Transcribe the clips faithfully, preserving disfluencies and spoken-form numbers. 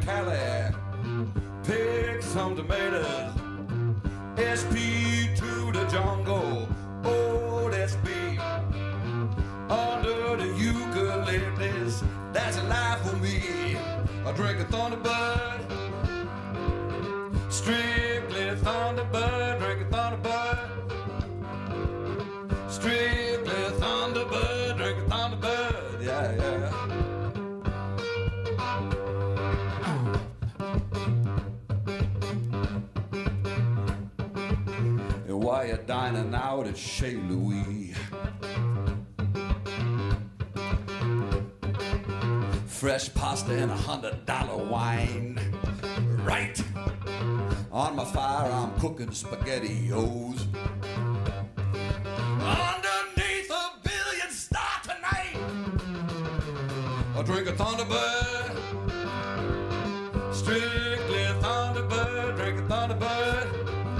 Cali, pick some tomatoes. S P to the jungle, old S P. Under the ukuleles, that's a life for me. I drink a Thunderbird, strictly Thunderbird, drink a Thunderbird. Strictly Thunderbird, drink a Thunderbird, yeah, yeah. And while you're dining out at Chez Louis, fresh pasta and a hundred dollar wine, right? On my fire I'm cooking SpaghettiOs. Underneath a billion star tonight, I drink a Thunderbird, strictly Thunderbird, drink a Thunderbird,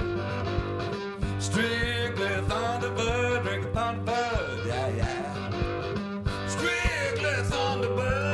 strictly Thunderbird, drink a Thunderbird, yeah, yeah, strictly Thunderbird.